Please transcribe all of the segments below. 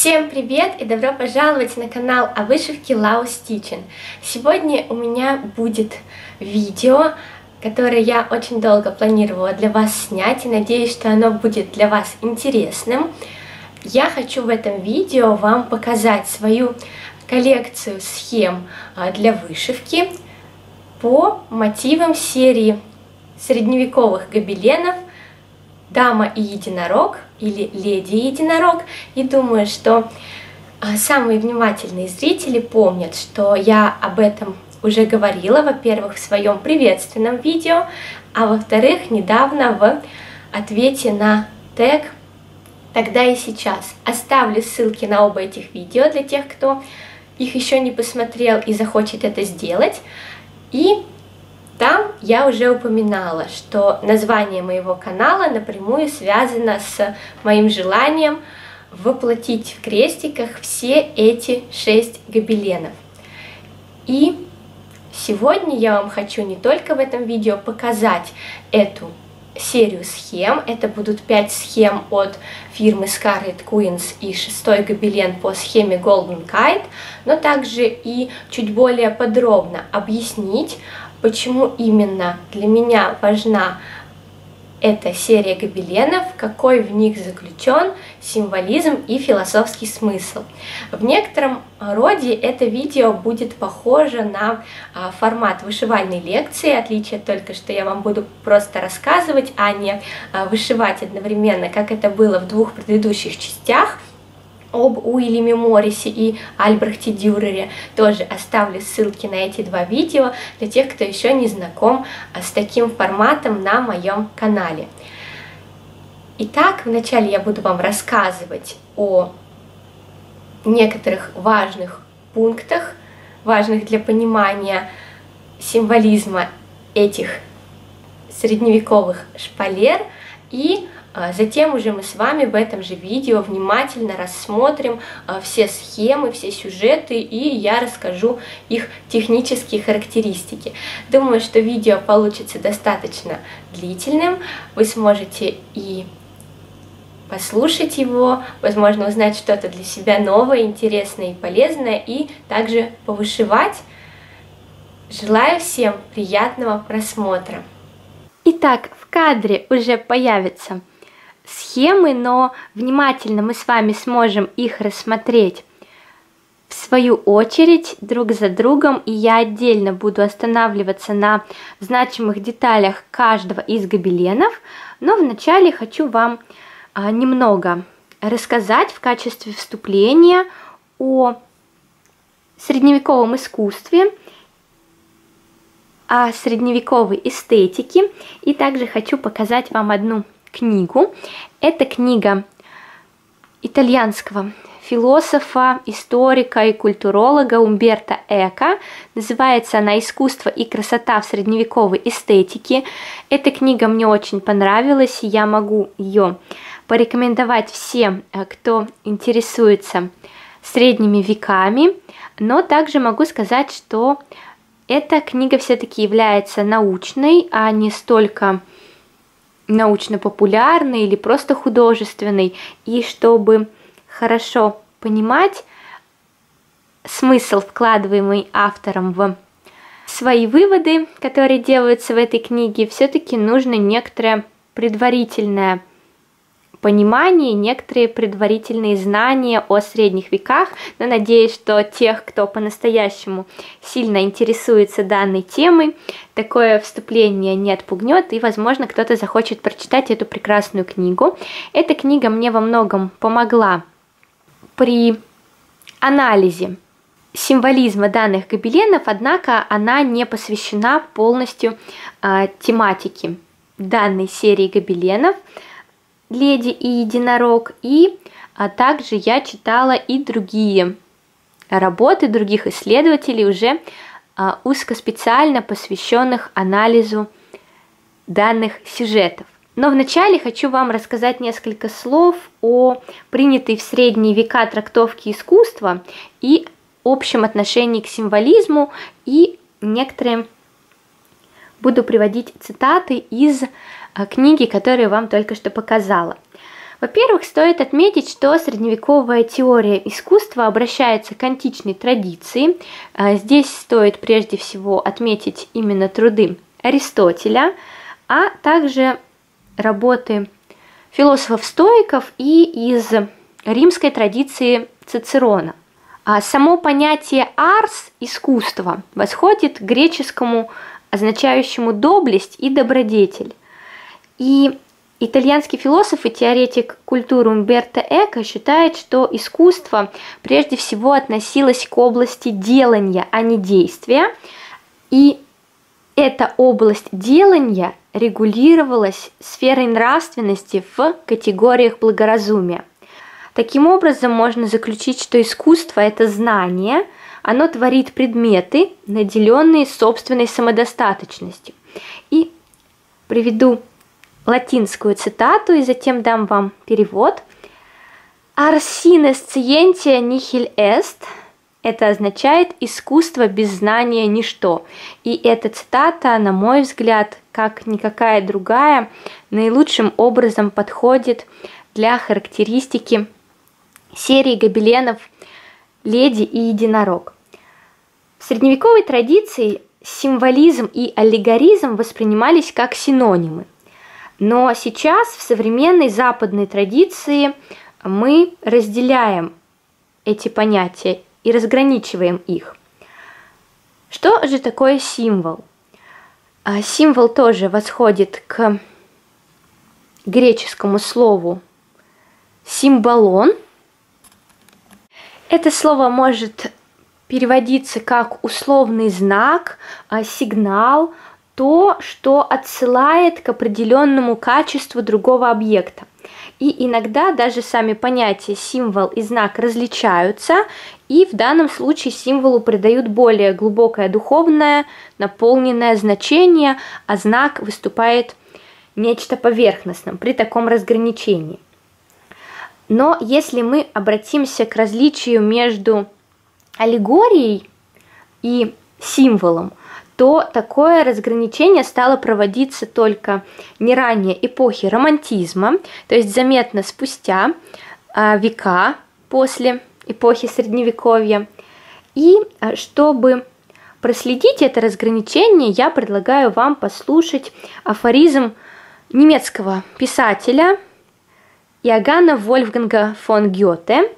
Всем привет и добро пожаловать на канал о вышивке Lao Stitching. Сегодня у меня будет видео, которое я очень долго планировала для вас снять, и надеюсь, что оно будет для вас интересным. Я хочу в этом видео вам показать свою коллекцию схем для вышивки по мотивам серии средневековых гобеленов «Дама и единорог» или «Леди и единорог». И думаю, что самые внимательные зрители помнят, что я об этом уже говорила, во-первых, в своем приветственном видео, а во-вторых, недавно в ответе на тег «Тогда и сейчас». Оставлю ссылки на оба этих видео для тех, кто их еще не посмотрел и захочет это сделать. И там я уже упоминала, что название моего канала напрямую связано с моим желанием воплотить в крестиках все эти 6 гобеленов. И сегодня я вам хочу не только в этом видео показать эту серию схем, это будут 5 схем от фирмы Scarlet Queens и 6-й гобелен по схеме Golden Kite, но также и чуть более подробно объяснить, почему именно для меня важна эта серия гобеленов, какой в них заключен символизм и философский смысл. В некотором роде это видео будет похоже на формат вышивальной лекции, отличие только, что я вам буду просто рассказывать, а не вышивать одновременно, как это было в двух предыдущих частях. Об Уильяме Моррисе и Альбрехте Дюрере. Тоже оставлю ссылки на эти два видео для тех, кто еще не знаком с таким форматом на моем канале. Итак, вначале я буду вам рассказывать о некоторых важных пунктах, важных для понимания символизма этих средневековых шпалер, и затем уже мы с вами в этом же видео внимательно рассмотрим все схемы, все сюжеты, и я расскажу их технические характеристики. Думаю, что видео получится достаточно длительным, вы сможете и послушать его, возможно, узнать что-то для себя новое, интересное и полезное, и также повышивать. Желаю всем приятного просмотра. Итак, в кадре уже появятся схемы, но внимательно мы с вами сможем их рассмотреть в свою очередь друг за другом, и я отдельно буду останавливаться на значимых деталях каждого из гобеленов, но вначале хочу вам немного рассказать в качестве вступления о средневековом искусстве, о средневековой эстетике, и также хочу показать вам одну книгу. Это книга итальянского философа, историка и культуролога Умберто Эко. Называется она «Искусство и красота в средневековой эстетике». Эта книга мне очень понравилась, и я могу ее порекомендовать всем, кто интересуется средними веками, но также могу сказать, что эта книга все-таки является научной, а не столько научно-популярной или просто художественной. И чтобы хорошо понимать смысл, вкладываемый автором в свои выводы, которые делаются в этой книге, все-таки нужно некоторое предварительное понимание, некоторые предварительные знания о средних веках, но надеюсь, что тех, кто по-настоящему сильно интересуется данной темой, такое вступление не отпугнет, и, возможно, кто-то захочет прочитать эту прекрасную книгу. Эта книга мне во многом помогла при анализе символизма данных гобеленов, однако она не посвящена полностью тематике данной серии гобеленов «Леди и единорог», и также я читала и другие работы других исследователей, уже узкоспециально посвященных анализу данных сюжетов. Но вначале хочу вам рассказать несколько слов о принятой в средние века трактовке искусства и общем отношении к символизму, и некоторые буду приводить цитаты из книги, которую вам только что показала. Во-первых, стоит отметить, что средневековая теория искусства обращается к античной традиции. Здесь стоит прежде всего отметить именно труды Аристотеля, а также работы философов-стоиков и из римской традиции Цицерона. А само понятие «арс» – искусство восходит к греческому, означающему доблесть и добродетель. И итальянский философ и теоретик культуры Умберто Эко считает, что искусство прежде всего относилось к области делания, а не действия, и эта область делания регулировалась сферой нравственности в категориях благоразумия. Таким образом, можно заключить, что искусство – это знание, оно творит предметы, наделенные собственной самодостаточностью. И приведу латинскую цитату и затем дам вам перевод. «Ars sine scientia nihil est» – это означает «искусство без знания – ничто». И эта цитата, на мой взгляд, как никакая другая, наилучшим образом подходит для характеристики серии гобеленов «Леди и единорог». В средневековой традиции символизм и аллегоризм воспринимались как синонимы. Но сейчас в современной западной традиции мы разделяем эти понятия и разграничиваем их. Что же такое символ? Символ тоже восходит к греческому слову «символон». Это слово может переводиться как условный знак, сигнал, то, что отсылает к определенному качеству другого объекта. И иногда даже сами понятия символ и знак различаются, и в данном случае символу придают более глубокое духовное, наполненное значение, а знак выступает нечто поверхностным при таком разграничении. Но если мы обратимся к различию между аллегорией и символом, то такое разграничение стало проводиться только не ранее эпохи романтизма, то есть заметно спустя века после эпохи Средневековья. И чтобы проследить это разграничение, я предлагаю вам послушать афоризм немецкого писателя Иоганна Вольфганга фон Гёте.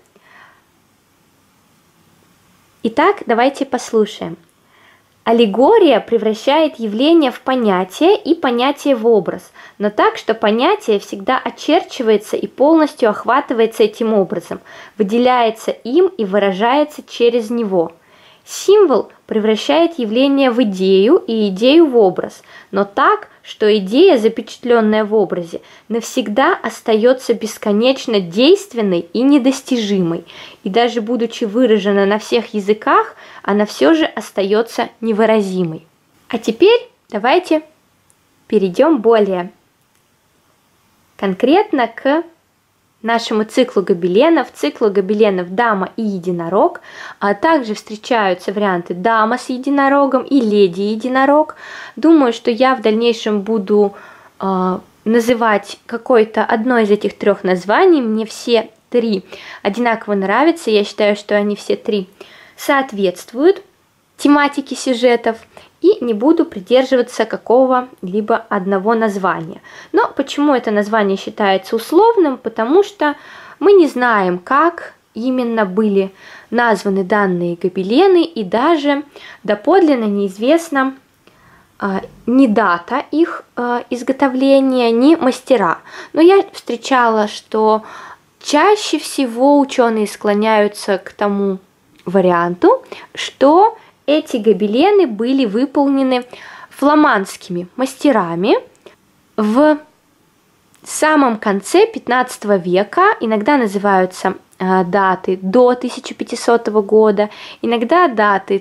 Итак, давайте послушаем. Аллегория превращает явление в понятие и понятие в образ, но так, что понятие всегда очерчивается и полностью охватывается этим образом, выделяется им и выражается через него. Символ превращает явление в идею и идею в образ, но так, что идея, запечатленная в образе, навсегда остается бесконечно действенной и недостижимой, и даже будучи выражена на всех языках, она все же остается невыразимой. А теперь давайте перейдем более конкретно к нашему циклу гобеленов «Дама и единорог», а также встречаются варианты «Дама с единорогом» и «Леди и единорог». Думаю, что я в дальнейшем буду называть какое-то одно из этих трех названий. Мне все три одинаково нравятся, я считаю, что они все три соответствуют тематике сюжетов, и не буду придерживаться какого-либо одного названия. Но почему это название считается условным? Потому что мы не знаем, как именно были названы данные гобелены, и даже доподлинно неизвестна ни дата их изготовления, ни мастера. Но я встречала, что чаще всего ученые склоняются к тому варианту, что эти гобелены были выполнены фламандскими мастерами в самом конце 15 века. Иногда называются даты до 1500 года, иногда даты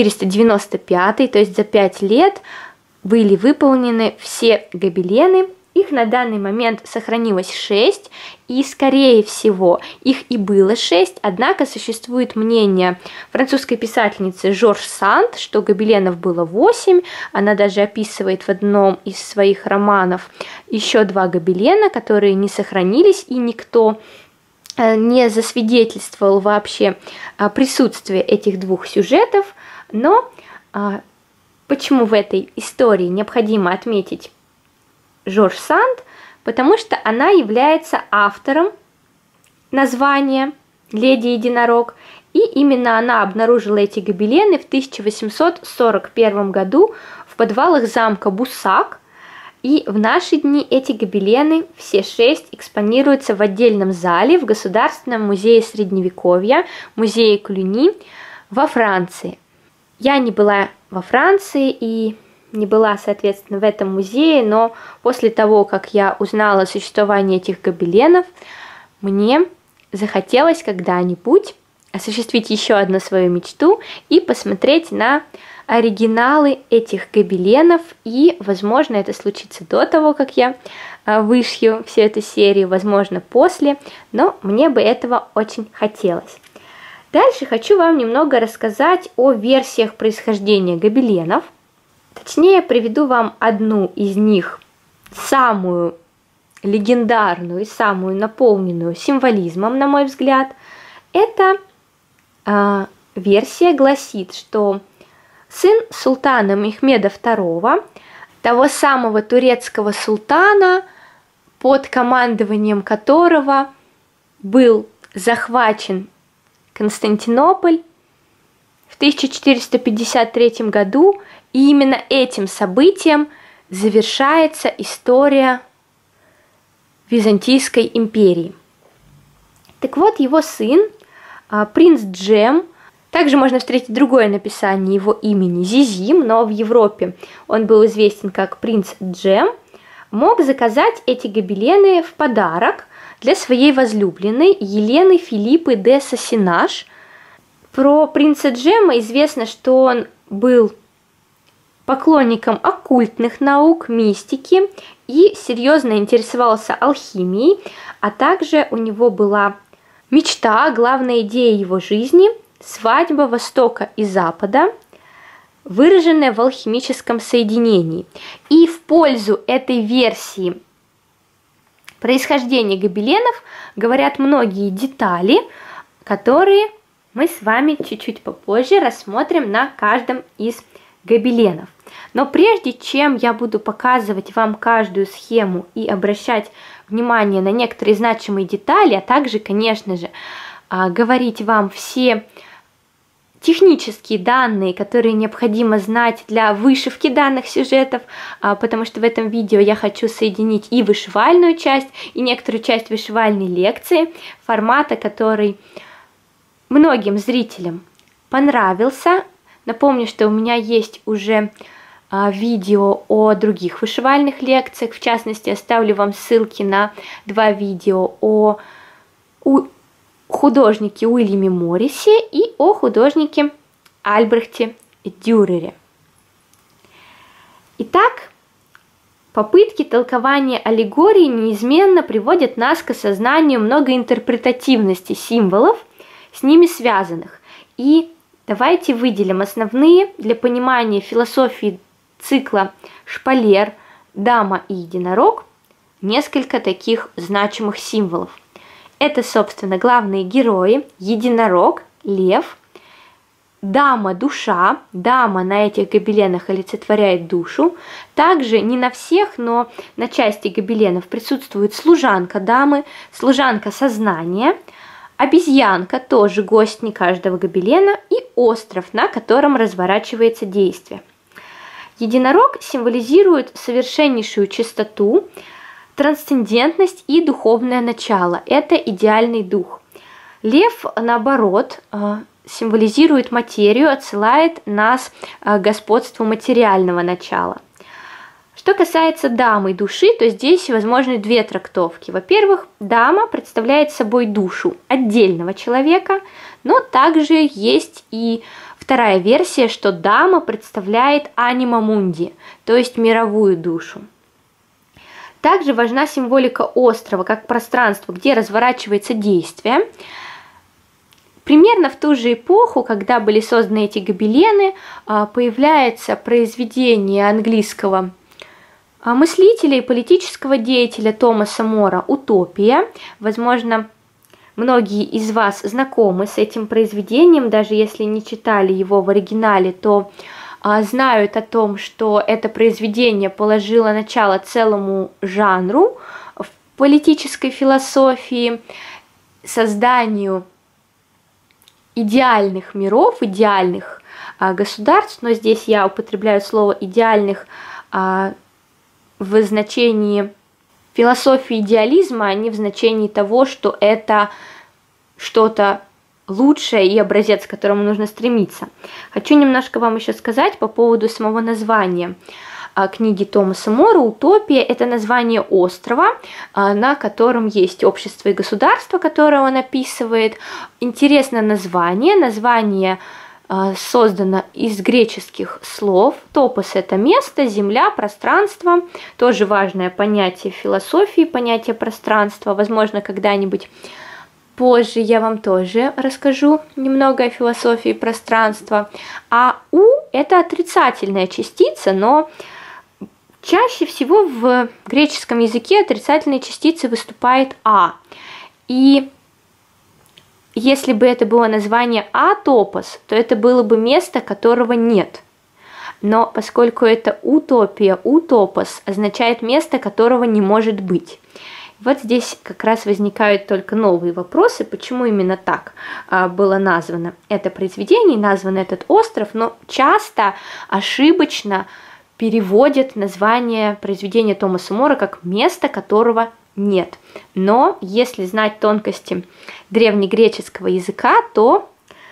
1490-1495, то есть за 5 лет были выполнены все гобелены Их на данный момент сохранилось 6, и, скорее всего, их и было 6, однако существует мнение французской писательницы Жорж Санд, что гобеленов было 8, она даже описывает в одном из своих романов еще 2 гобелена, которые не сохранились, и никто не засвидетельствовал вообще присутствие этих 2 сюжетов, но почему в этой истории необходимо отметить Жорж Санд? Потому что она является автором названия «Леди Единорог», и именно она обнаружила эти гобелены в 1841 году в подвалах замка Бусак, и в наши дни эти гобелены, все 6, экспонируются в отдельном зале в Государственном музее Средневековья, музее Клюни во Франции. Я не была во Франции и не была, соответственно, в этом музее, но после того, как я узнала о существовании этих гобеленов, мне захотелось когда-нибудь осуществить еще одну свою мечту и посмотреть на оригиналы этих гобеленов, и, возможно, это случится до того, как я вышью всю эту серию, возможно, после, но мне бы этого очень хотелось. Дальше хочу вам немного рассказать о версиях происхождения гобеленов. Точнее, приведу вам одну из них, самую легендарную и самую наполненную символизмом, на мой взгляд. Эта версия гласит, что сын султана Мехмеда II, того самого турецкого султана, под командованием которого был захвачен Константинополь в 1453 году, и именно этим событием завершается история Византийской империи. Так вот, его сын, принц Джем, также можно встретить другое написание его имени Зизим, но в Европе он был известен как принц Джем, мог заказать эти гобелены в подарок для своей возлюбленной Елены Филиппы де Сосинаж. Про принца Джема известно, что он был поклонником оккультных наук, мистики и серьезно интересовался алхимией, а также у него была мечта, главная идея его жизни – свадьба Востока и Запада, выраженная в алхимическом соединении. И в пользу этой версии происхождения гобеленов говорят многие детали, которые мы с вами чуть-чуть попозже рассмотрим на каждом из гобеленов. Но прежде чем я буду показывать вам каждую схему и обращать внимание на некоторые значимые детали, а также, конечно же, говорить вам все технические данные, которые необходимо знать для вышивки данных сюжетов, потому что в этом видео я хочу соединить и вышивальную часть, и некоторую часть вышивальной лекции, формата, который многим зрителям понравился. Напомню, что у меня есть уже видео о других вышивальных лекциях, в частности, оставлю вам ссылки на 2 видео о художнике Уильяме Моррисе и о художнике Альбрехте Дюрере. Итак, попытки толкования аллегории неизменно приводят нас к осознанию многоинтерпретативности символов, с ними связанных. И давайте выделим основные для понимания философии цикла «Шпалер», «Дама» и «Единорог» несколько таких значимых символов. Это, собственно, главные герои: единорог, лев, дама – душа, дама на этих гобеленах олицетворяет душу. Также не на всех, но на части гобеленов присутствует служанка дамы, служанка сознания, обезьянка, тоже гость не каждого гобелена, и остров, на котором разворачивается действие. Единорог символизирует совершеннейшую чистоту, трансцендентность и духовное начало. Это идеальный дух. Лев, наоборот, символизирует материю, отсылает нас к господству материального начала. Что касается дамы души, то здесь возможны 2 трактовки. Во-первых, дама представляет собой душу отдельного человека, но также есть и вторая версия, что дама представляет анима мунди, то есть мировую душу. Также важна символика острова, как пространство, где разворачивается действие. Примерно в ту же эпоху, когда были созданы эти гобелены, появляется произведение английского мыслителя и политического деятеля Томаса Мора «Утопия». Возможно, многие из вас знакомы с этим произведением, даже если не читали его в оригинале, то знают о том, что это произведение положило начало целому жанру в политической философии, созданию идеальных миров, идеальных государств, но здесь я употребляю слово «идеальных» в значении философии идеализма, а не в значении того, что это что-то лучшее и образец, к которому нужно стремиться. Хочу немножко вам еще сказать по поводу самого названия книги Томаса Мора «Утопия». Это название острова, на котором есть общество и государство, которое он описывает. Интересное название. Название создано из греческих слов. Топос – это место, земля, пространство. Тоже важное понятие в философии, понятие пространства. Возможно, когда-нибудь позже я вам тоже расскажу немного о философии пространства. А «у» – это отрицательная частица, но чаще всего в греческом языке отрицательной частицей выступает «а». И если бы это было название «атопос», то это было бы место, которого нет. Но поскольку это утопия, утопос означает место, которого не может быть. Вот здесь как раз возникают только новые вопросы, почему именно так было названо это произведение, назван этот остров, но часто ошибочно переводят название произведения Томаса Мора как «место, которого нет». Но если знать тонкости древнегреческого языка, то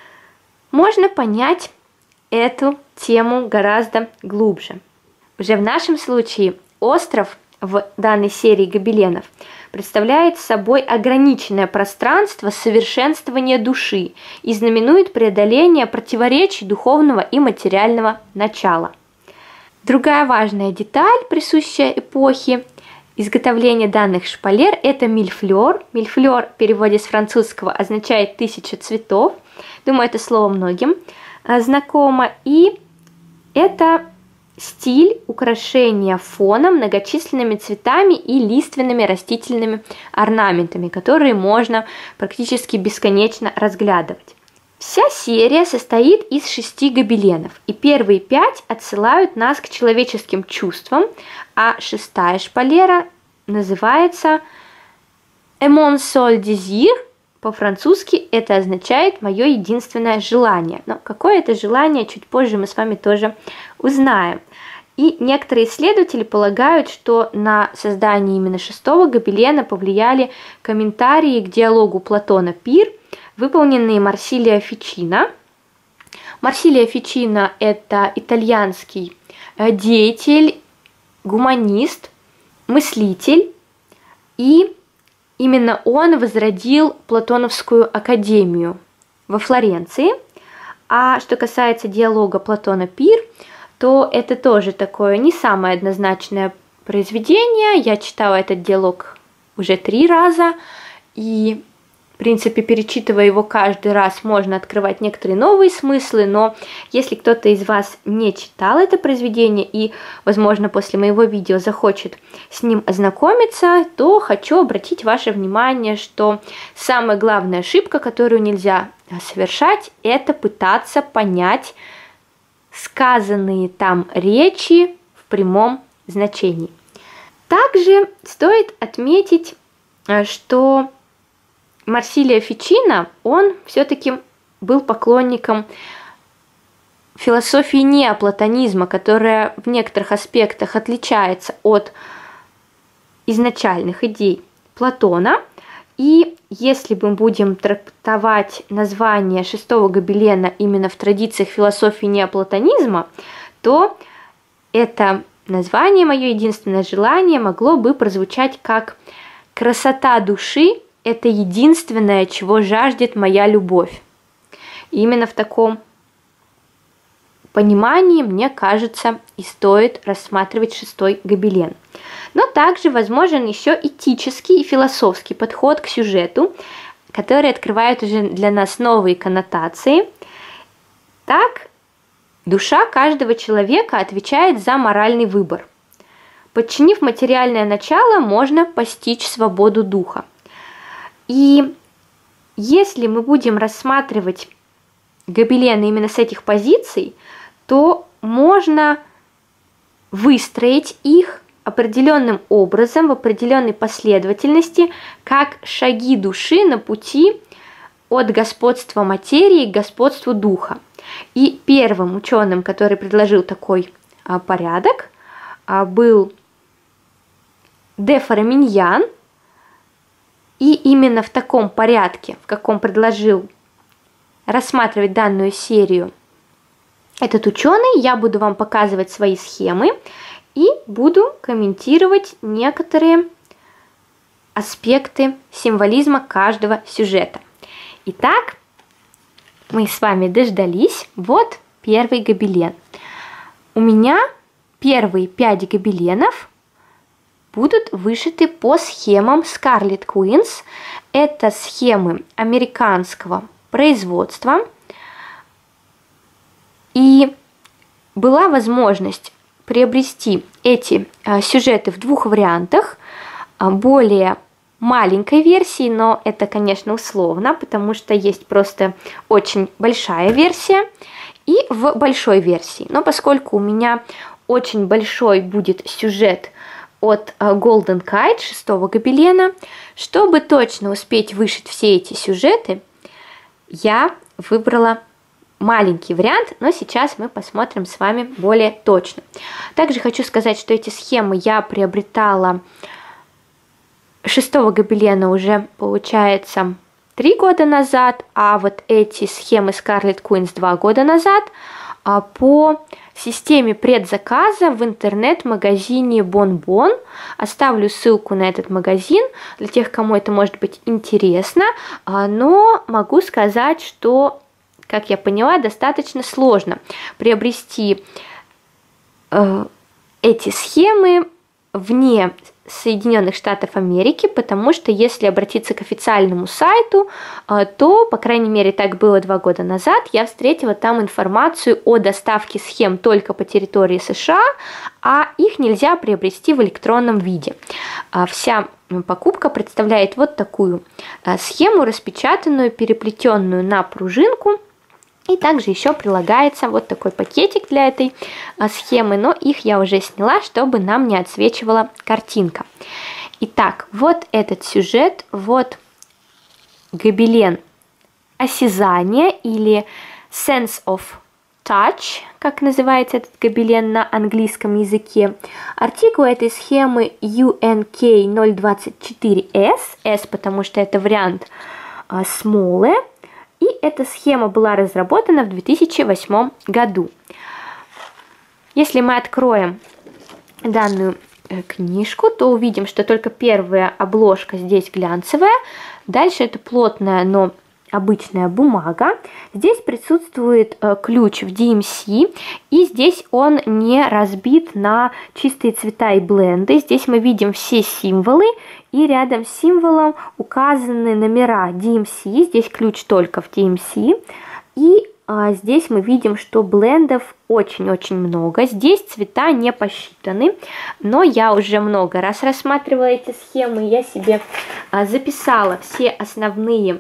можно понять эту тему гораздо глубже. Уже в нашем случае остров в данной серии гобеленов представляет собой ограниченное пространство совершенствования души и знаменует преодоление противоречий духовного и материального начала. Другая важная деталь, присущая эпохе изготовления данных шпалер, это мильфлер. Мильфлер в переводе с французского означает «тысяча цветов». Думаю, это слово многим знакомо. И это стиль украшения фона многочисленными цветами и лиственными растительными орнаментами, которые можно практически бесконечно разглядывать. Вся серия состоит из 6 гобеленов, и первые 5 отсылают нас к человеческим чувствам, а 6-я шпалера называется «Un mon seul désir». По-французски это означает «моё единственное желание». Но какое это желание, чуть позже мы с вами тоже узнаем. И некоторые исследователи полагают, что на создание именно 6-го гобелена повлияли комментарии к диалогу Платона «Пир», выполненные Марсилио Фичино. Марсилио Фичино – это итальянский деятель, гуманист, мыслитель, и именно он возродил Платоновскую академию во Флоренции. А что касается диалога Платона «Пир», то это тоже такое не самое однозначное произведение. Я читала этот диалог уже 3 раза, и в принципе, перечитывая его каждый раз, можно открывать некоторые новые смыслы, но если кто-то из вас не читал это произведение и, возможно, после моего видео захочет с ним ознакомиться, то хочу обратить ваше внимание, что самая главная ошибка, которую нельзя совершать, это пытаться понять сказанные там речи в прямом значении. Также стоит отметить, что Марсилио Фичино, он все-таки был поклонником философии неоплатонизма, которая в некоторых аспектах отличается от изначальных идей Платона. И если мы будем трактовать название 6-го гобелена именно в традициях философии неоплатонизма, то это название «Мое единственное желание» могло бы прозвучать как «красота души – это единственное, чего жаждет моя любовь». И именно в таком понимании, мне кажется, и стоит рассматривать 6-й гобелен. Но также возможен еще этический и философский подход к сюжету, который открывает уже для нас новые коннотации. Так, душа каждого человека отвечает за моральный выбор. Подчинив материальное начало, можно постичь свободу духа. И если мы будем рассматривать гобелены именно с этих позиций, то можно выстроить их определенным образом, в определенной последовательности, как шаги души на пути от господства материи к господству духа. И первым ученым, который предложил такой порядок, был де Фараминьян. И именно в таком порядке, в каком предложил рассматривать данную серию этот ученый, я буду вам показывать свои схемы и буду комментировать некоторые аспекты символизма каждого сюжета. Итак, мы с вами дождались. Вот первый гобелен. У меня первые 5 гобеленов будут вышиты по схемам Scarlet Queens. Это схемы американского производства. И была возможность приобрести эти сюжеты в 2 вариантах. Более маленькой версии, но это, конечно, условно, потому что есть просто очень большая версия, и в большой версии. Но поскольку у меня очень большой будет сюжет от Golden Kite, 6-го гобелена, чтобы точно успеть вышить все эти сюжеты, я выбрала маленький вариант, но сейчас мы посмотрим с вами более точно. Также хочу сказать, что эти схемы я приобретала 6-го гобелена уже, получается, 3 года назад, а вот эти схемы Scarlet Queens 2 года назад по системе предзаказа в интернет-магазине Bonbon. Оставлю ссылку на этот магазин для тех, кому это может быть интересно, но могу сказать, что, как я поняла, достаточно сложно приобрести эти схемы вне Соединенных Штатов Америки, потому что если обратиться к официальному сайту, то, по крайней мере, так было 2 года назад, я встретила там информацию о доставке схем только по территории США, а их нельзя приобрести в электронном виде. Вся покупка представляет вот такую схему, распечатанную, переплетенную на пружинку. И также еще прилагается вот такой пакетик для этой схемы, но их я уже сняла, чтобы нам не отсвечивала картинка. Итак, вот этот сюжет, вот гобелен осязания или Sense of Touch, как называется этот гобелен на английском языке. Артикул этой схемы UNK024S, S, потому что это вариант smaller. И эта схема была разработана в 2008 году. Если мы откроем данную книжку, то увидим, что только первая обложка здесь глянцевая. Дальше это плотная, но обычная бумага. Здесь присутствует ключ в DMC, и здесь он не разбит на чистые цвета и бленды. Здесь мы видим все символы, и рядом с символом указаны номера DMC. Здесь ключ только в DMC. И здесь мы видим, что блендов очень-очень много. Здесь цвета не посчитаны, но я уже много раз рассматривала эти схемы. Я себе записала все основные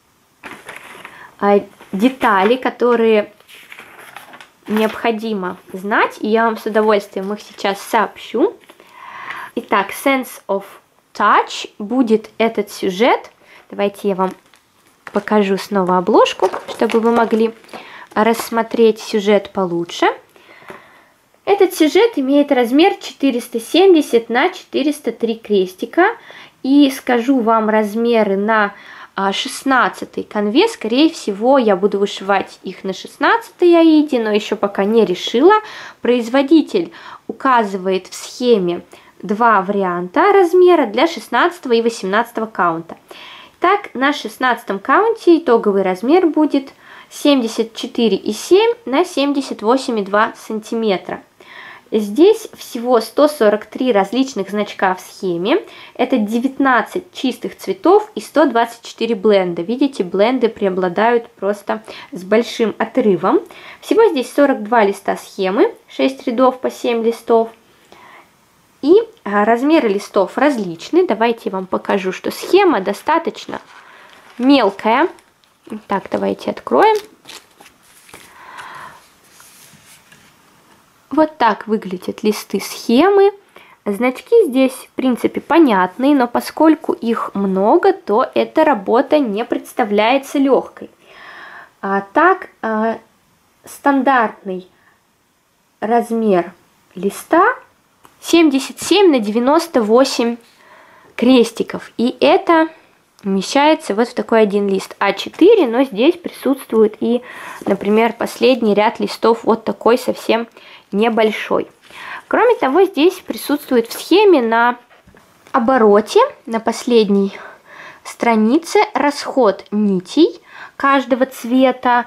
детали, которые необходимо знать, и я вам с удовольствием их сейчас сообщу. Итак, Sense of Touch будет этот сюжет. Давайте я вам покажу снова обложку, чтобы вы могли рассмотреть сюжет получше. Этот сюжет имеет размер 470 на 403 крестика, и скажу вам размеры на 16 конве, скорее всего, я буду вышивать их на 16 аиде, но еще пока не решила. Производитель указывает в схеме 2 варианта размера для 16 и 18 каунта. Так, на 16 каунте итоговый размер будет 74,7 на 78,2 сантиметра. Здесь всего 143 различных значка в схеме. Это 19 чистых цветов и 124 бленда. Видите, бленды преобладают просто с большим отрывом. Всего здесь 42 листа схемы, 6 рядов по 7 листов. И размеры листов различны. Давайте я вам покажу, что схема достаточно мелкая. Так, давайте откроем. Вот так выглядят листы схемы. Значки здесь, в принципе, понятные, но поскольку их много, то эта работа не представляется легкой. Так, стандартный размер листа 77 на 98 крестиков. И это умещается вот в такой один лист А4, но здесь присутствует и, например, последний ряд листов вот такой совсем небольшой. Кроме того, здесь присутствует в схеме на обороте, на последней странице, расход нитей каждого цвета.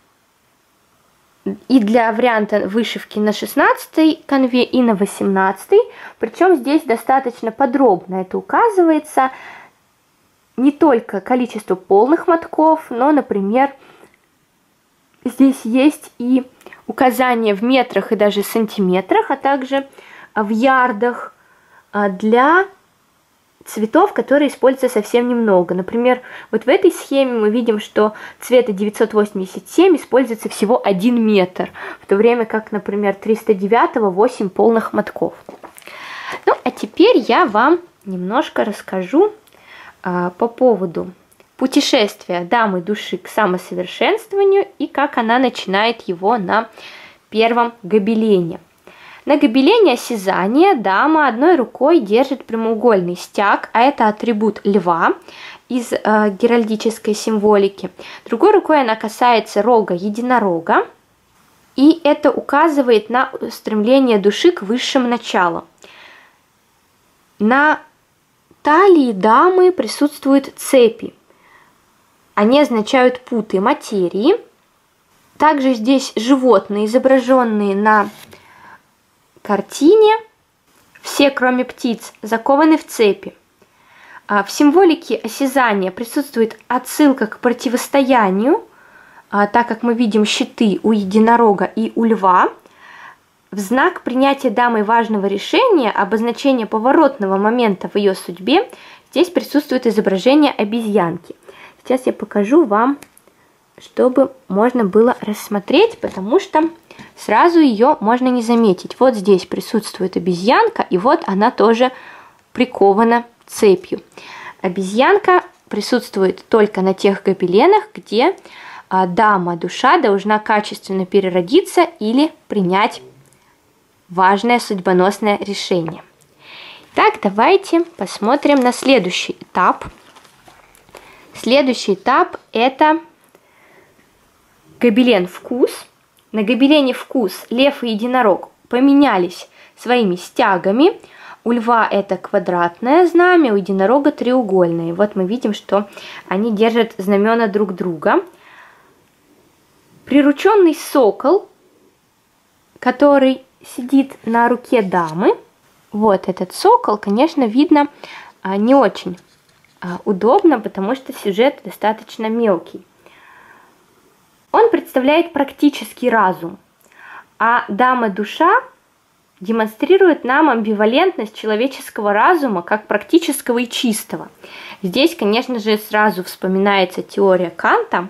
И для варианта вышивки на 16 канве и на 18. Причем здесь достаточно подробно это указывается. Не только количество полных мотков, но, например, здесь есть и указания в метрах и даже сантиметрах, а также в ярдах для цветов, которые используются совсем немного. Например, вот в этой схеме мы видим, что цвета 987 используется всего 1 метр, в то время как, например, 309 8 полных мотков. Ну, а теперь я вам немножко расскажу по поводу путешествия дамы души к самосовершенствованию и как она начинает его на первом гобелене. На гобелене осязания дама одной рукой держит прямоугольный стяг, а это атрибут льва из геральдической символики. Другой рукой она касается рога единорога, и это указывает на стремление души к высшим началам. На талии дамы присутствуют цепи. Они означают путы материи. Также здесь животные, изображенные на картине. Все, кроме птиц, закованы в цепи. В символике осязания присутствует отсылка к противостоянию, так как мы видим щиты у единорога и у льва. В знак принятия дамой важного решения, обозначения поворотного момента в ее судьбе, здесь присутствует изображение обезьянки. Сейчас я покажу вам, чтобы можно было рассмотреть, потому что сразу ее можно не заметить. Вот здесь присутствует обезьянка, и вот она тоже прикована цепью. Обезьянка присутствует только на тех гобеленах, где дама душа должна качественно переродиться или принять важное судьбоносное решение. Так, давайте посмотрим на следующий этап. Следующий этап – это гобелен «Вкус». На гобелене «Вкус» лев и единорог поменялись своими стягами. У льва это квадратное знамя, у единорога треугольное. Вот мы видим, что они держат знамена друг друга. Прирученный сокол, который сидит на руке дамы. Вот этот сокол, конечно, видно не очень удобно, потому что сюжет достаточно мелкий. Он представляет практический разум, а дама-душа демонстрирует нам амбивалентность человеческого разума как практического и чистого. Здесь, конечно же, сразу вспоминается теория Канта,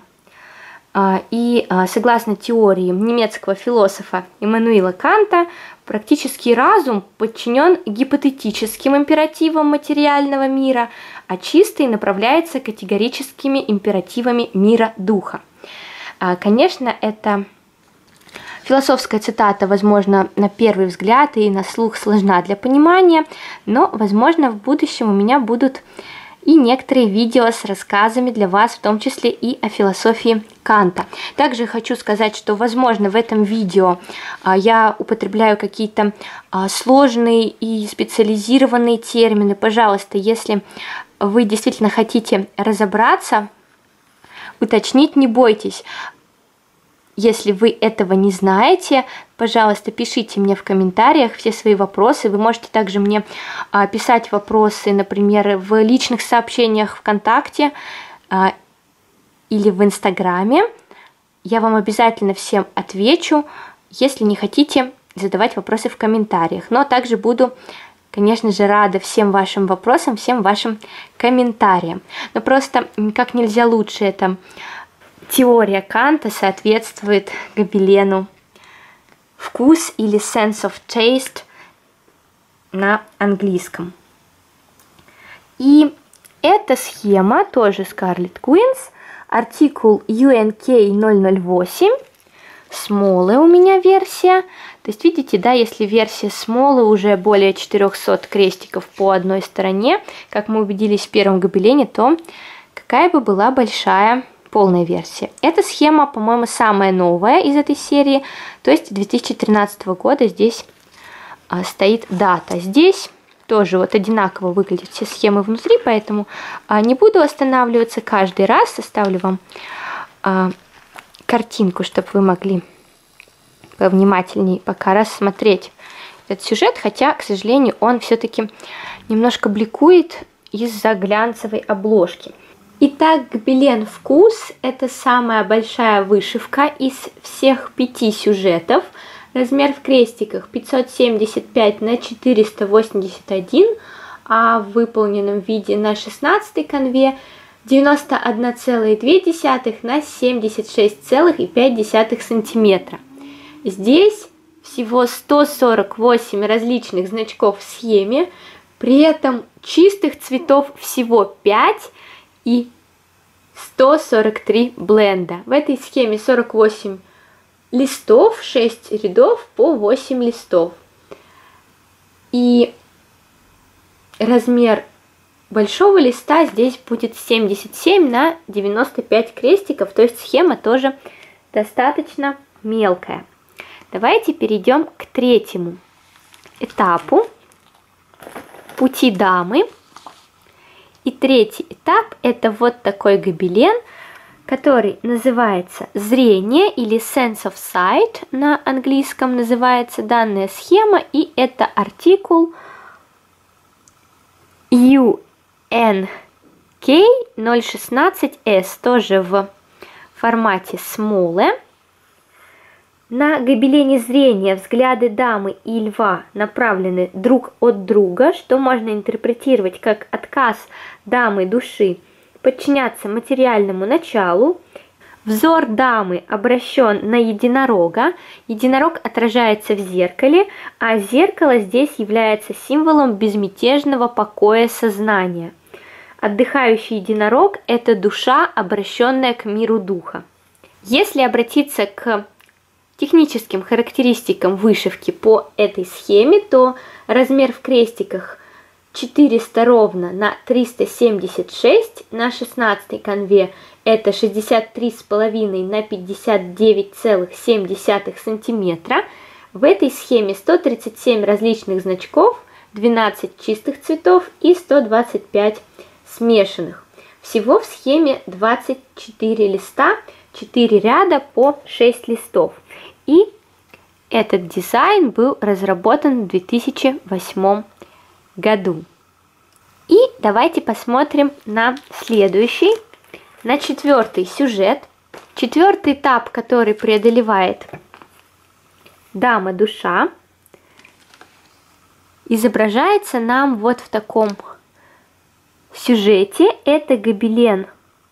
и согласно теории немецкого философа Иммануила Канта, практический разум подчинен гипотетическим императивам материального мира, а чистый направляется категорическими императивами мира духа. Конечно, это философская цитата, возможно, на первый взгляд и на слух сложна для понимания, но, возможно, в будущем у меня будут и некоторые видео с рассказами для вас, в том числе и о философии Канта. Также хочу сказать, что, возможно, в этом видео я употребляю какие-то сложные и специализированные термины. Пожалуйста, если вы действительно хотите разобраться, уточнить не бойтесь. Если вы этого не знаете, пожалуйста, пишите мне в комментариях все свои вопросы. Вы можете также мне писать вопросы, например, в личных сообщениях ВКонтакте или в Инстаграме. Я вам обязательно всем отвечу, если не хотите задавать вопросы в комментариях. Но также буду, конечно же, рада всем вашим вопросам, всем вашим комментариям. Но просто как нельзя лучше это теория Канта соответствует гобелену «Вкус» или «sense of taste» на английском. И эта схема тоже Scarlet Queens, артикул UNK008, смолы у меня версия. То есть видите, да, если версия смолы уже более 400 крестиков по одной стороне, как мы убедились в первом гобелене, то какая бы была большая полная версия. Эта схема, по-моему, самая новая из этой серии, то есть 2013 года. Здесь стоит дата. Здесь тоже вот одинаково выглядят все схемы внутри, поэтому не буду останавливаться каждый раз. Оставлю вам картинку, чтобы вы могли повнимательнее пока рассмотреть этот сюжет, хотя, к сожалению, он все-таки немножко бликует из-за глянцевой обложки. Итак, гобелен «Вкус» — это самая большая вышивка из всех 5 сюжетов. Размер в крестиках 575 на 481, а в выполненном виде на 16 конве 91,2 на 76,5 сантиметра. Здесь всего 148 различных значков в схеме, при этом чистых цветов всего 5 и 143 бленда. В этой схеме 48 листов, 6 рядов по 8 листов. И размер большого листа здесь будет 77 на 95 крестиков, то есть схема тоже достаточно мелкая. Давайте перейдем к третьему этапу пути дамы. И третий этап — это вот такой гобелен, который называется «Зрение» или «Sense of Sight» на английском называется данная схема, и это артикул UNK016S, тоже в формате смолы. На гобелене «Зрение» взгляды дамы и льва направлены друг от друга, что можно интерпретировать как отказ дамы души подчиняться материальному началу. Взор дамы обращен на единорога. Единорог отражается в зеркале, а зеркало здесь является символом безмятежного покоя сознания. Отдыхающий единорог – это душа, обращенная к миру духа. Если обратиться к техническим характеристикам вышивки по этой схеме, то размер в крестиках 400 ровно на 376, на 16 конве это 63,5 на 59,7 сантиметра. В этой схеме 137 различных значков, 12 чистых цветов и 125 смешанных. Всего в схеме 24 листа, 4 ряда по 6 листов. И этот дизайн был разработан в 2008 году. И давайте посмотрим на следующий, на четвертый сюжет. Четвертый этап, который преодолевает дама-душа, изображается нам вот в таком сюжете. Это гобелен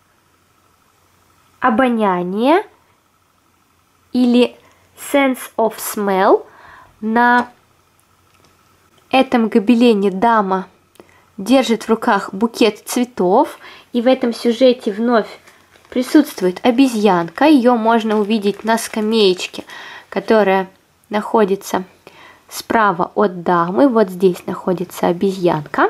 обоняния или Sense of Smell. На этом гобелене дама держит в руках букет цветов, и в этом сюжете вновь присутствует обезьянка. Ее можно увидеть на скамеечке, которая находится справа от дамы. Вот здесь находится обезьянка.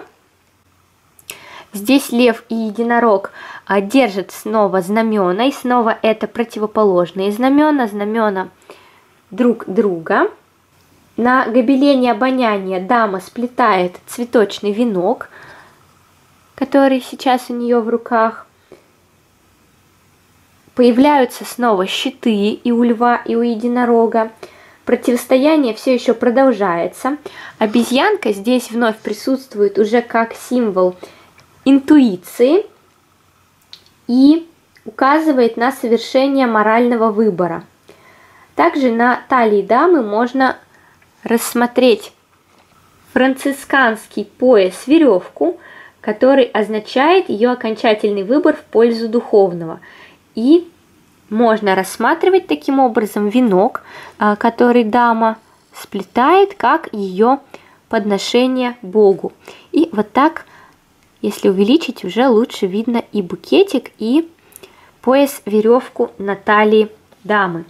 Здесь лев и единорог держат снова знамена, и снова это противоположные знамена, знамена друг друга. На гобелене обоняния дама сплетает цветочный венок, который сейчас у нее в руках. Появляются снова щиты и у льва, и у единорога. Противостояние все еще продолжается. Обезьянка здесь вновь присутствует уже как символ интуиции и указывает на совершение морального выбора. Также на талии дамы можно рассмотреть францисканский пояс-веревку, который означает ее окончательный выбор в пользу духовного. И можно рассматривать таким образом венок, который дама сплетает, как ее подношение Богу. И вот так, если увеличить, уже лучше видно и букетик, и пояс-веревку на талии дамы.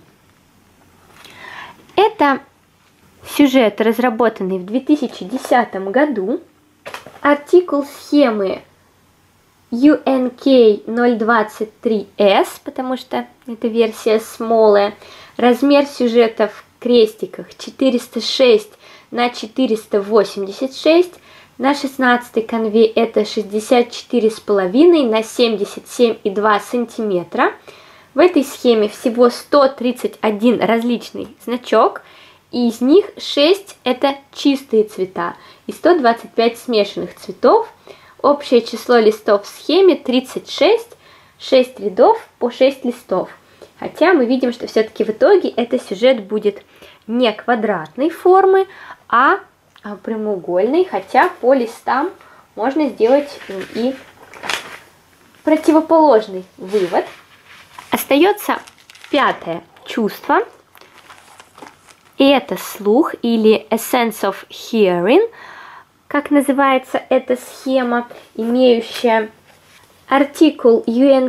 Это сюжет, разработанный в 2010 году. Артикул схемы UNK023S, потому что это версия смолая. Размер сюжета в крестиках 406 на 486. На 16 конве это 64,5 на 77,2 сантиметра. В этой схеме всего 131 различный значок, и из них 6 это чистые цвета и 125 смешанных цветов. Общее число листов в схеме 36, 6 рядов по 6 листов. Хотя мы видим, что все-таки в итоге этот сюжет будет не квадратной формы, а прямоугольной, хотя по листам можно сделать и противоположный вывод. Остается пятое чувство, и это слух, или essence of hearing, как называется эта схема, имеющая артикул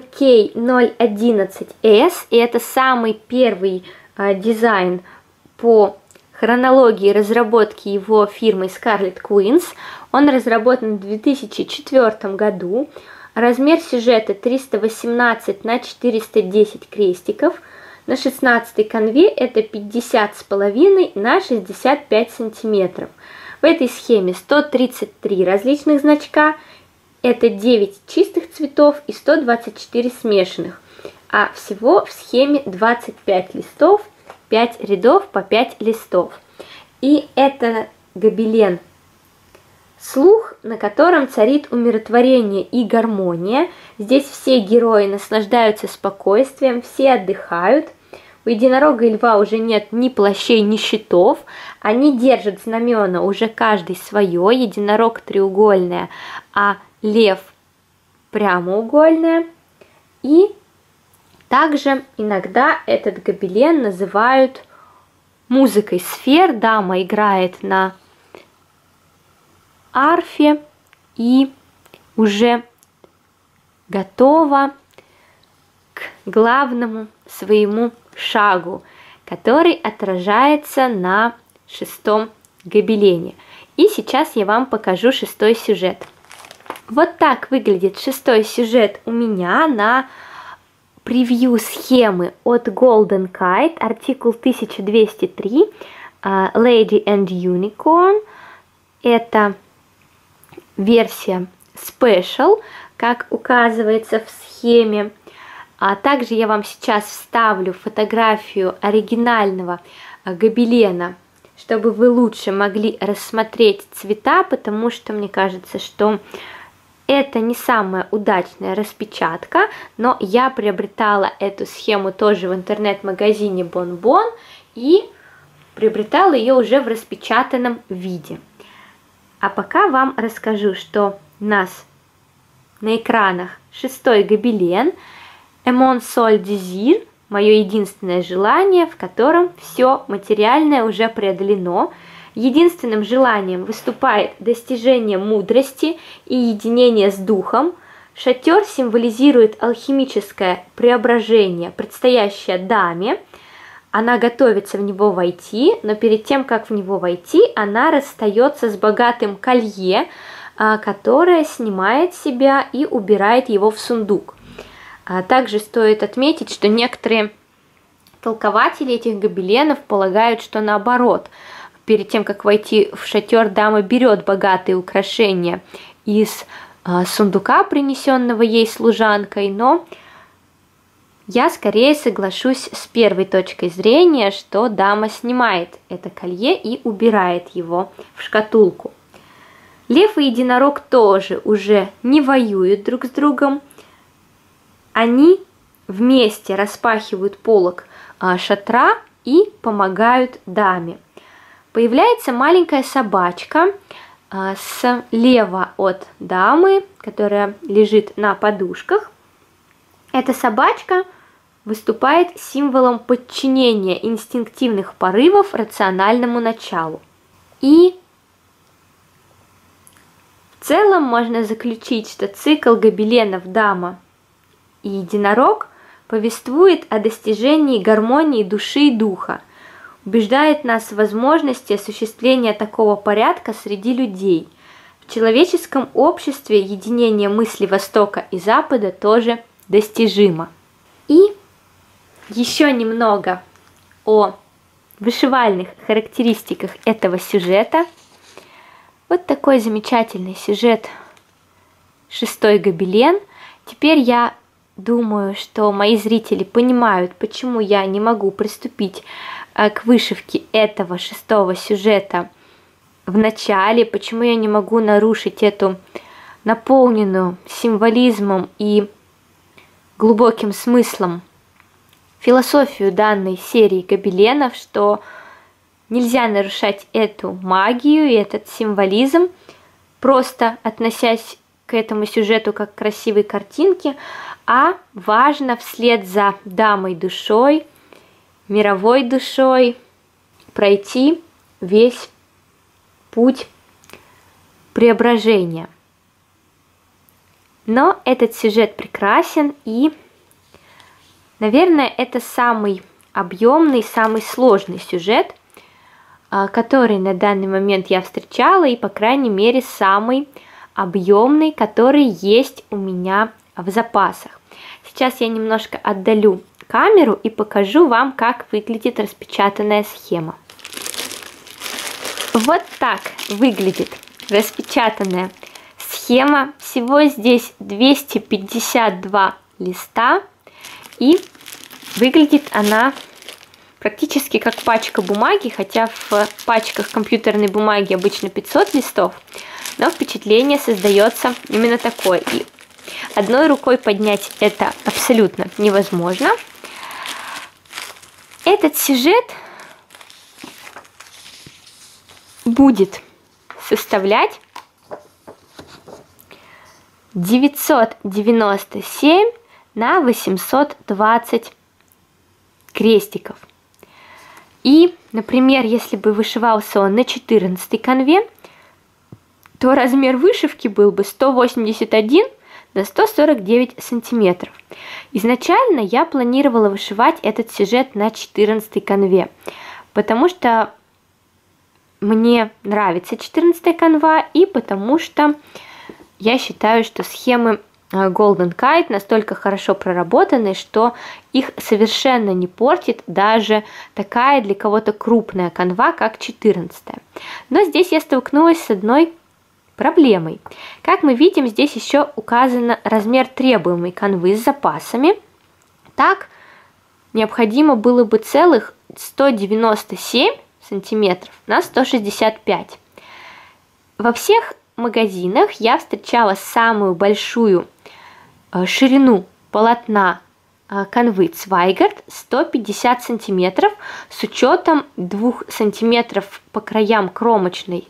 UNK011S, и это самый первый дизайн по хронологии разработки его фирмой Scarlet Queens. Он разработан в 2004 году. Размер сюжета 318 на 410 крестиков. На 16 конве это 50,5 на 65 сантиметров. В этой схеме 133 различных значка, это 9 чистых цветов и 124 смешанных. А всего в схеме 25 листов, 5 рядов по 5 листов. И это гобелен слух, на котором царит умиротворение и гармония. Здесь все герои наслаждаются спокойствием, все отдыхают. У единорога и льва уже нет ни плащей, ни щитов. Они держат знамена уже каждый свое. Единорог треугольное, а лев прямоугольное. И также иногда этот гобелен называют музыкой сфер. Дама играет на арфе и уже готова к главному своему шагу, который отражается на 6-м гобелене. И сейчас я вам покажу 6-й сюжет. Вот так выглядит 6-й сюжет у меня на превью схемы от Golden Kite, артикул 1203, Lady and Unicorn. Это версия Special, как указывается в схеме. А также я вам сейчас вставлю фотографию оригинального гобелена, чтобы вы лучше могли рассмотреть цвета, потому что мне кажется, что это не самая удачная распечатка, но я приобретала эту схему тоже в интернет-магазине Bonbon и приобретала ее уже в распечатанном виде. А пока вам расскажу, что у нас на экранах 6-й гобелен Mon seul désir, мое единственное желание, в котором все материальное уже преодолено. Единственным желанием выступает достижение мудрости и единение с духом. Шатер символизирует алхимическое преображение, предстоящее даме. Она готовится в него войти, но перед тем, как в него войти, она расстается с богатым колье, которое снимает с себя и убирает его в сундук. Также стоит отметить, что некоторые толкователи этих гобеленов полагают, что наоборот, перед тем, как войти в шатер, дама берет богатые украшения из сундука, принесенного ей служанкой, но я скорее соглашусь с первой точкой зрения, что дама снимает это колье и убирает его в шкатулку. Лев и единорог тоже уже не воюют друг с другом. Они вместе распахивают полог шатра и помогают даме. Появляется маленькая собачка слева от дамы, которая лежит на подушках. Эта собачка выступает символом подчинения инстинктивных порывов рациональному началу. И в целом можно заключить, что цикл гобеленов «Дама» и «Единорог» повествует о достижении гармонии души и духа, убеждает нас в возможности осуществления такого порядка среди людей. В человеческом обществе единение мысли Востока и Запада тоже достижимо. И еще немного о вышивальных характеристиках этого сюжета. Вот такой замечательный сюжет «Шестой гобелен». Теперь я думаю, что мои зрители понимают, почему я не могу приступить к вышивке этого шестого сюжета в начале, почему я не могу нарушить эту наполненную символизмом и глубоким смыслом философию данной серии гобеленов, что нельзя нарушать эту магию и этот символизм, просто относясь к этому сюжету как к красивой картинке, а важно вслед за дамой душой, мировой душой пройти весь путь преображения. Но этот сюжет прекрасен, и, наверное, это самый объемный, самый сложный сюжет, который на данный момент я встречала, и, по крайней мере, самый объемный, который есть у меня в запасах. Сейчас я немножко отдалю камеру и покажу вам, как выглядит распечатанная схема. Вот так выглядит распечатанная схема. Всего здесь 252 листа, и выглядит она практически как пачка бумаги, хотя в пачках компьютерной бумаги обычно 500 листов, но впечатление создается именно такое. И одной рукой поднять это абсолютно невозможно. Этот сюжет будет составлять 997 на 820 крестиков. И, например, если бы вышивался он на 14 канве, то размер вышивки был бы 181 на 149 сантиметров. Изначально я планировала вышивать этот сюжет на 14 канве, потому что мне нравится 14 канва, и потому что я считаю, что схемы Golden Kite настолько хорошо проработаны, что их совершенно не портит даже такая для кого-то крупная канва, как 14. Но здесь я столкнулась с одной проблемой. Как мы видим, здесь еще указан размер требуемой канвы с запасами. Так, необходимо было бы целых 197 сантиметров на 165. Во всех магазинах я встречала самую большую ширину полотна канвы Zweigart 150 сантиметров с учетом 2 сантиметров по краям кромочной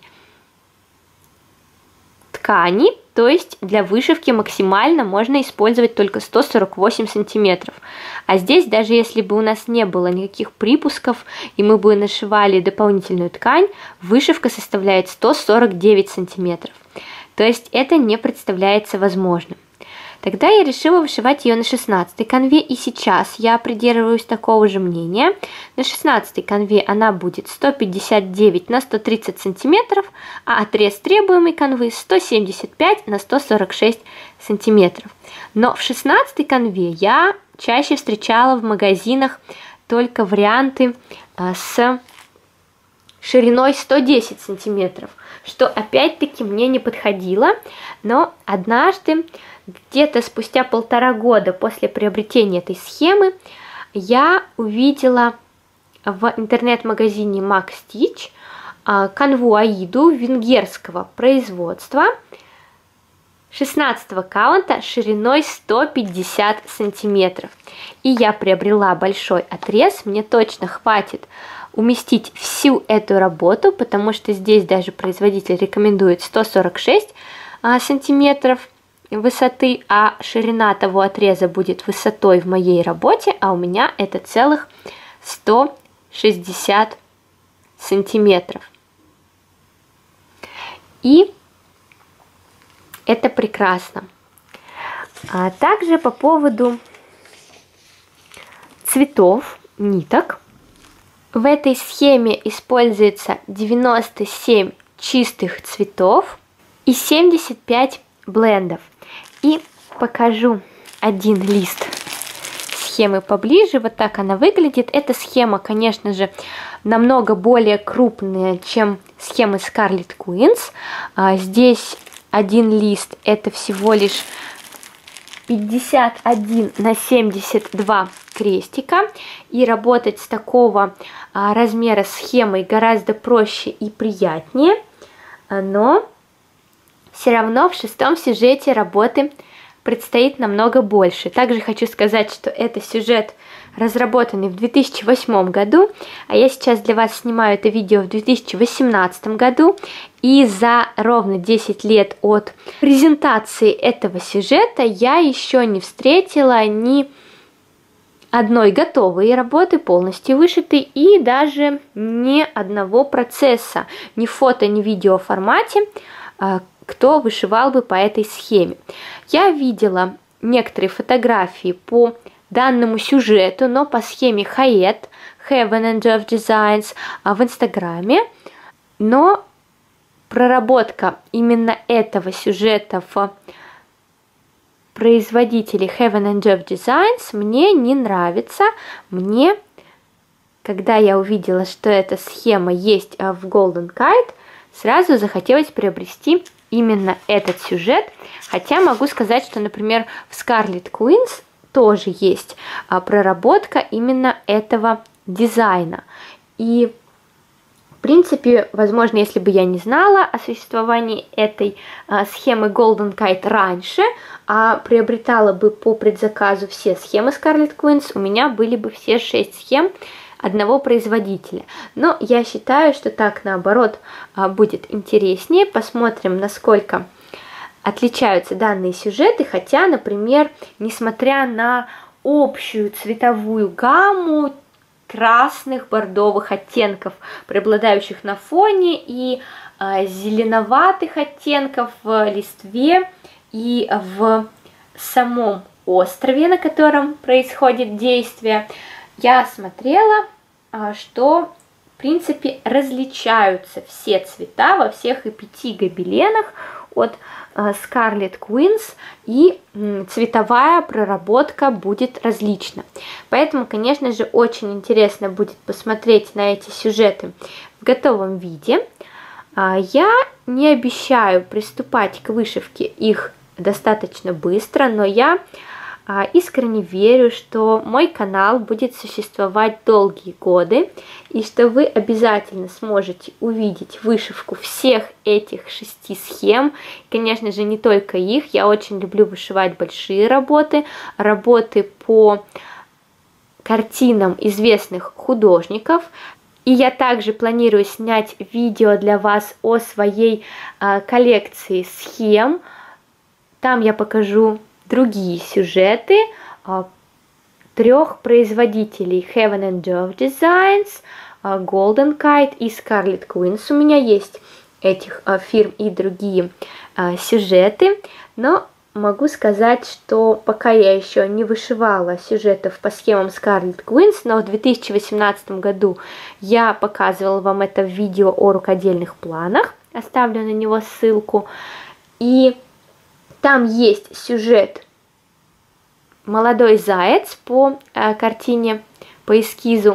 ткани, то есть для вышивки максимально можно использовать только 148 сантиметров. А здесь, даже если бы у нас не было никаких припусков и мы бы нашивали дополнительную ткань, вышивка составляет 149 сантиметров. То есть это не представляется возможным. Тогда я решила вышивать ее на 16 канве, и сейчас я придерживаюсь такого же мнения. На 16 канве она будет 159 на 130 сантиметров, а отрез требуемой канвы 175 на 146 сантиметров. Но в 16 канве я чаще встречала в магазинах только варианты с шириной 110 сантиметров, что опять-таки мне не подходило, но однажды, где-то спустя 1,5 года после приобретения этой схемы, я увидела в интернет-магазине Max Stitch канву Аиду венгерского производства 16 каунта шириной 150 сантиметров. И я приобрела большой отрез, мне точно хватит уместить всю эту работу, потому что здесь даже производитель рекомендует 146 сантиметров высоты, а ширина того отреза будет высотой в моей работе, а у меня это целых 160 сантиметров. И это прекрасно. А также по поводу цветов, ниток. В этой схеме используется 97 чистых цветов и 75 блендов. И покажу один лист схемы поближе. Вот так она выглядит. Эта схема, конечно же, намного более крупная, чем схемы Scarlet Queens. Здесь один лист это всего лишь 51 на 72 крестика, и работать с такого размера схемой гораздо проще и приятнее, но все равно в 6-м сюжете работы предстоит намного больше. Также хочу сказать, что это сюжет, разработанный в 2008 году, а я сейчас для вас снимаю это видео в 2018 году, и за ровно 10 лет от презентации этого сюжета я еще не встретила ни одной готовой работы, полностью вышитой, и даже ни одного процесса, ни фото, ни видео формате, кто вышивал бы по этой схеме. Я видела некоторые фотографии по данному сюжету, но по схеме Hayet, Heaven and Earth Designs в инстаграме, но проработка именно этого сюжета в производителей Heaven and Earth Designs мне не нравится. Мне, когда я увидела, что эта схема есть в Golden Kite, сразу захотелось приобрести именно этот сюжет, хотя могу сказать, что, например, в Scarlet Queens тоже есть проработка именно этого дизайна. И, в принципе, возможно, если бы я не знала о существовании этой схемы Golden Kite раньше, а приобретала бы по предзаказу все схемы Scarlet Queens, у меня были бы все 6 схем одного производителя. Но я считаю, что так, наоборот, будет интереснее. Посмотрим, насколько отличаются данные сюжеты, хотя, например, несмотря на общую цветовую гамму красных, бордовых оттенков, преобладающих на фоне, и зеленоватых оттенков в листве и в самом острове, на котором происходит действие, я смотрела, что, в принципе, различаются все цвета во всех и 5 гобеленах от Scarlet Queens, и цветовая проработка будет различна. Поэтому, конечно же, очень интересно будет посмотреть на эти сюжеты в готовом виде. Я не обещаю приступать к вышивке их достаточно быстро, но я искренне верю, что мой канал будет существовать долгие годы, и что вы обязательно сможете увидеть вышивку всех этих 6 схем. Конечно же, не только их. Я очень люблю вышивать большие работы, работы по картинам известных художников. И я также планирую снять видео для вас о своей коллекции схем. Там я покажу другие сюжеты 3 производителей: Heaven and Earth Designs, Golden Kite и Scarlet Queens. У меня есть этих фирм и другие сюжеты, но могу сказать, что пока я еще не вышивала сюжетов по схемам Scarlet Queens, но в 2018 году я показывала вам это в видео о рукодельных планах, оставлю на него ссылку, и там есть сюжет «Молодой заяц» по картине, по эскизу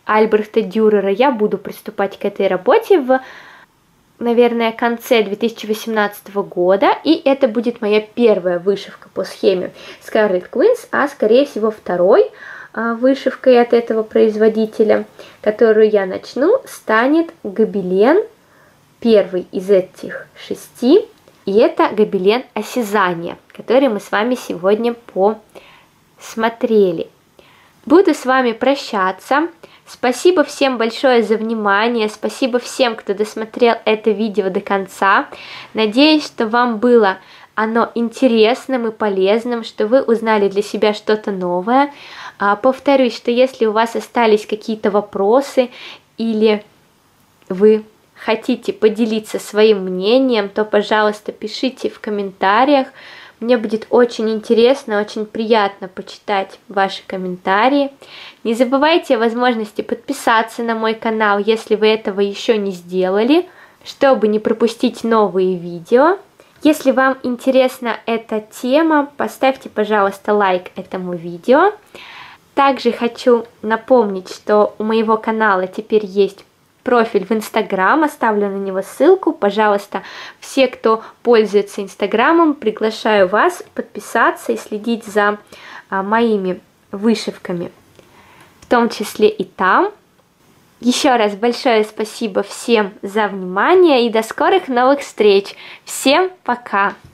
Альбрехта Дюрера я буду приступать к этой работе в, наверное, конце 2018 года, и это будет моя первая вышивка по схеме Scarlet Queens, а скорее всего второй вышивкой от этого производителя, которую я начну, станет гобелен, первый из этих 6, и это гобелен осязания, который мы с вами сегодня посмотрели. Буду с вами прощаться. Спасибо всем большое за внимание, спасибо всем, кто досмотрел это видео до конца. Надеюсь, что вам было оно интересным и полезным, что вы узнали для себя что-то новое. Повторюсь, что если у вас остались какие-то вопросы или вы хотите поделиться своим мнением, то, пожалуйста, пишите в комментариях. Мне будет очень интересно, очень приятно почитать ваши комментарии. Не забывайте о возможности подписаться на мой канал, если вы этого еще не сделали, чтобы не пропустить новые видео. Если вам интересна эта тема, поставьте, пожалуйста, лайк этому видео. Также хочу напомнить, что у моего канала теперь есть профиль в Инстаграм, оставлю на него ссылку. Пожалуйста, все, кто пользуется Инстаграмом, приглашаю вас подписаться и следить за моими вышивками, в том числе и там. Еще раз большое спасибо всем за внимание и до скорых новых встреч. Всем пока!